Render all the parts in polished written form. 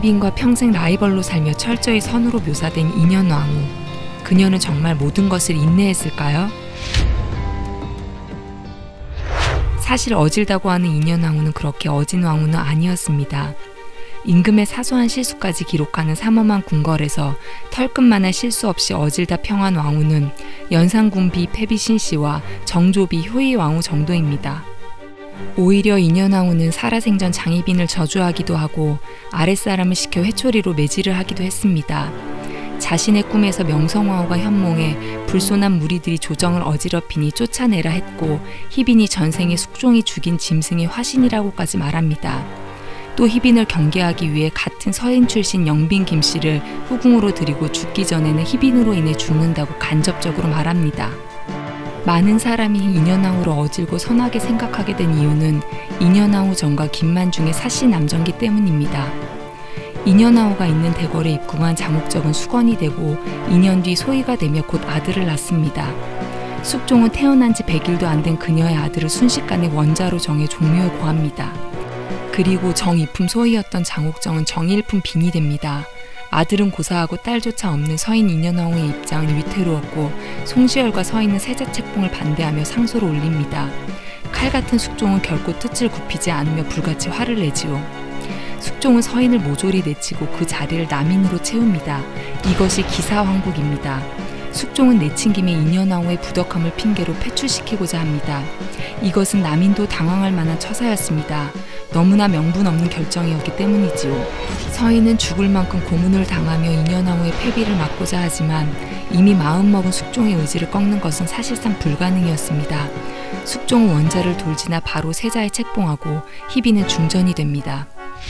장희빈과 평생 라이벌로 살며 철저히 선으로 묘사된 인현왕후. 그녀는 정말 모든 것을 인내했을까요? 사실 어질다고 하는 인현왕후는 그렇게 어진 왕후는 아니었습니다. 임금의 사소한 실수까지 기록하는 삼엄한 궁궐에서 털끝만한 실수 없이 어질다 평한 왕후는 연산군비 패비신씨와 정조비 효의왕후 정도입니다. 오히려 인현왕후는 살아생전 장희빈을 저주하기도 하고 아랫사람을 시켜 회초리로 매질을 하기도 했습니다. 자신의 꿈에서 명성황후가 현몽해 불손한 무리들이 조정을 어지럽히니 쫓아내라 했고 희빈이 전생에 숙종이 죽인 짐승의 화신이라고까지 말합니다. 또 희빈을 경계하기 위해 같은 서인 출신 영빈 김씨를 후궁으로 들이고 죽기 전에는 희빈으로 인해 죽는다고 간접적으로 말합니다. 많은 사람이 인현왕후를 어질고 선하게 생각하게 된 이유는 인현왕후 전과 김만중의 사씨 남전기 때문입니다. 인현왕후가 있는 대궐에 입궁한 장옥적은 수건이 되고 2년 뒤 소위가 되며 곧 아들을 낳습니다. 숙종은 태어난 지 100일도 안 된 그녀의 아들을 순식간에 원자로 정해 종묘에 고합니다. 그리고 정이품 소위였던 장옥정은 정일품 빈이 됩니다. 아들은 고사하고 딸조차 없는 서인 인현왕후의 입장은 위태로웠고 송시열과 서인은 세자책봉을 반대하며 상소를 올립니다. 칼같은 숙종은 결코 뜻을 굽히지 않으며 불같이 화를 내지요. 숙종은 서인을 모조리 내치고 그 자리를 남인으로 채웁니다. 이것이 기사황국입니다. 숙종은 내친 김에 인현왕후의 부덕함을 핑계로 패출시키고자 합니다. 이것은 남인도 당황할 만한 처사였습니다. 너무나 명분 없는 결정이었기 때문이지요. 서인은 죽을 만큼 고문을 당하며 인현왕후의 패비를 막고자 하지만 이미 마음먹은 숙종의 의지를 꺾는 것은 사실상 불가능이었습니다. 숙종은 원자를 돌지나 바로 세자에 책봉하고 희빈은 중전이 됩니다.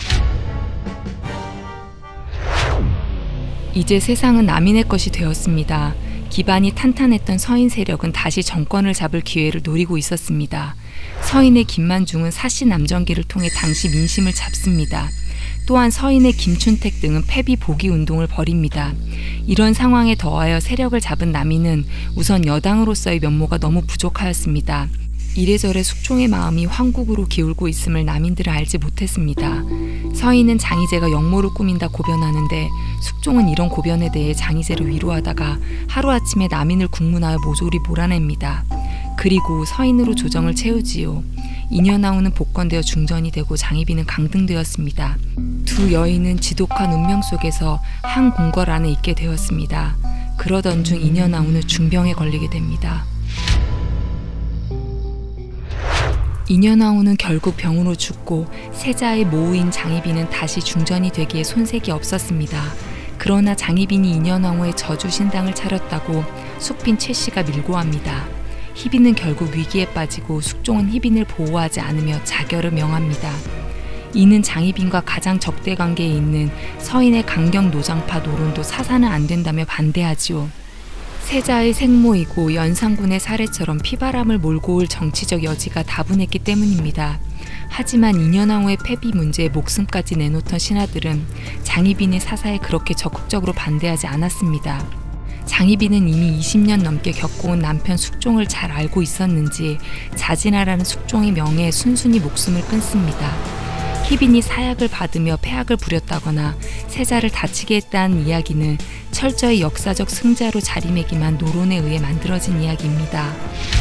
이제 세상은 남인의 것이 되었습니다. 기반이 탄탄했던 서인 세력은 다시 정권을 잡을 기회를 노리고 있었습니다. 서인의 김만중은 사씨 남전기를 통해 당시 민심을 잡습니다. 또한 서인의 김춘택 등은 패비 보기 운동을 벌입니다. 이런 상황에 더하여 세력을 잡은 남인은 우선 여당으로서의 면모가 너무 부족하였습니다. 이래저래 숙종의 마음이 황국으로 기울고 있음을 남인들은 알지 못했습니다. 서인은 장희제가 역모를 꾸민다 고변하는데 숙종은 이런 고변에 대해 장희제를 위로하다가 하루아침에 남인을 국문하여 모조리 몰아냅니다. 그리고 서인으로 조정을 채우지요. 인현왕후는 복권되어 중전이 되고 장희빈은 강등되었습니다. 두 여인은 지독한 운명 속에서 한 궁궐 안에 있게 되었습니다. 그러던 중 인현왕후는 중병에 걸리게 됩니다. 인현왕후는 결국 병으로 죽고 세자의 모우인 장희빈은 다시 중전이 되기에 손색이 없었습니다. 그러나 장희빈이 인현왕후의 저주 신당을 차렸다고 숙빈 최씨가 밀고합니다. 희빈은 결국 위기에 빠지고 숙종은 희빈을 보호하지 않으며 자결을 명합니다. 이는 장희빈과 가장 적대 관계에 있는 서인의 강경 노장파 노론도 사사는 안 된다며 반대하지요. 세자의 생모이고 연산군의 사례처럼 피바람을 몰고 올 정치적 여지가 다분했기 때문입니다. 하지만 인현왕후의 패비 문제에 목숨까지 내놓던 신하들은 장희빈의 사사에 그렇게 적극적으로 반대하지 않았습니다. 장희빈은 이미 20년 넘게 겪어온 남편 숙종을 잘 알고 있었는지 자진하라는 숙종의 명예에 순순히 목숨을 끊습니다. 희빈이 사약을 받으며 패악을 부렸다거나 세자를 다치게 했다는 이야기는 철저히 역사적 승자로 자리매김한 노론에 의해 만들어진 이야기입니다.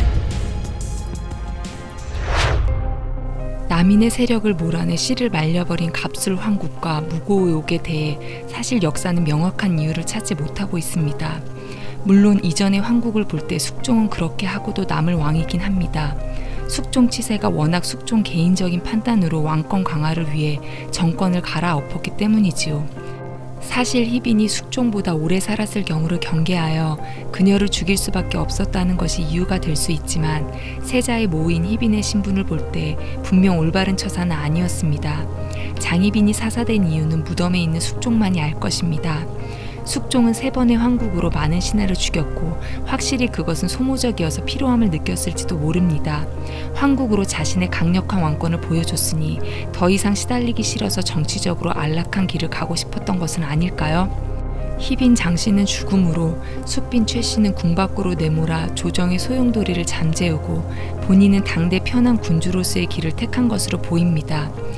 남인의 세력을 몰아내 씨를 말려버린 갑술 황국과 무고의옥에 대해 사실 역사는 명확한 이유를 찾지 못하고 있습니다. 물론 이전의 황국을 볼 때 숙종은 그렇게 하고도 남을 왕이긴 합니다. 숙종 치세가 워낙 숙종 개인적인 판단으로 왕권 강화를 위해 정권을 갈아엎었기 때문이지요. 사실 희빈이 숙종보다 오래 살았을 경우를 경계하여 그녀를 죽일 수밖에 없었다는 것이 이유가 될 수 있지만 세자의 모인 희빈의 신분을 볼 때 분명 올바른 처사는 아니었습니다. 장희빈이 사사된 이유는 무덤에 있는 숙종만이 알 것입니다. 숙종은 3번의 황국으로 많은 신하를 죽였고 확실히 그것은 소모적이어서 필요함을 느꼈을지도 모릅니다. 황국으로 자신의 강력한 왕권을 보여줬으니 더 이상 시달리기 싫어서 정치적으로 안락한 길을 가고 싶었던 것은 아닐까요? 희빈 장씨는 죽음으로 숙빈 최씨는 궁 밖으로 내몰아 조정의 소용돌이를 잠재우고 본인은 당대 편한 군주로서의 길을 택한 것으로 보입니다.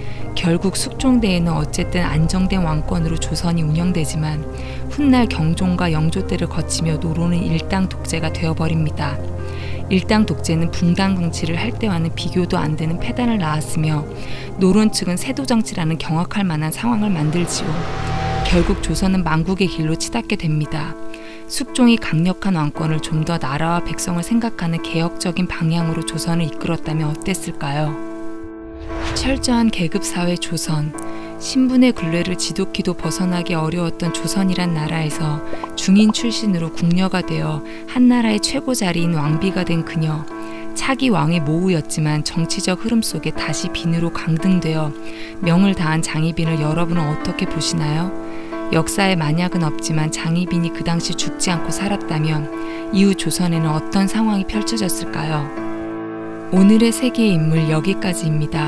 결국 숙종대에는 어쨌든 안정된 왕권으로 조선이 운영되지만 훗날 경종과 영조 때를 거치며 노론은 일당 독재가 되어버립니다. 일당 독재는 붕당 정치를 할 때와는 비교도 안 되는 패단을 낳았으며 노론 측은 세도 정치라는 경악할 만한 상황을 만들지요. 결국 조선은 망국의 길로 치닫게 됩니다. 숙종이 강력한 왕권을 좀 더 나라와 백성을 생각하는 개혁적인 방향으로 조선을 이끌었다면 어땠을까요? 철저한 계급사회 조선, 신분의 굴레를 지독히도 벗어나기 어려웠던 조선이란 나라에서 중인 출신으로 궁녀가 되어 한나라의 최고 자리인 왕비가 된 그녀, 차기 왕의 모후였지만 정치적 흐름 속에 다시 빈으로 강등되어 명을 다한 장희빈을 여러분은 어떻게 보시나요? 역사에 만약은 없지만 장희빈이 그 당시 죽지 않고 살았다면 이후 조선에는 어떤 상황이 펼쳐졌을까요? 오늘의 세계의 인물 여기까지입니다.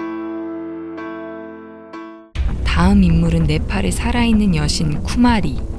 다음 인물은 네팔의 살아있는 여신 쿠마리.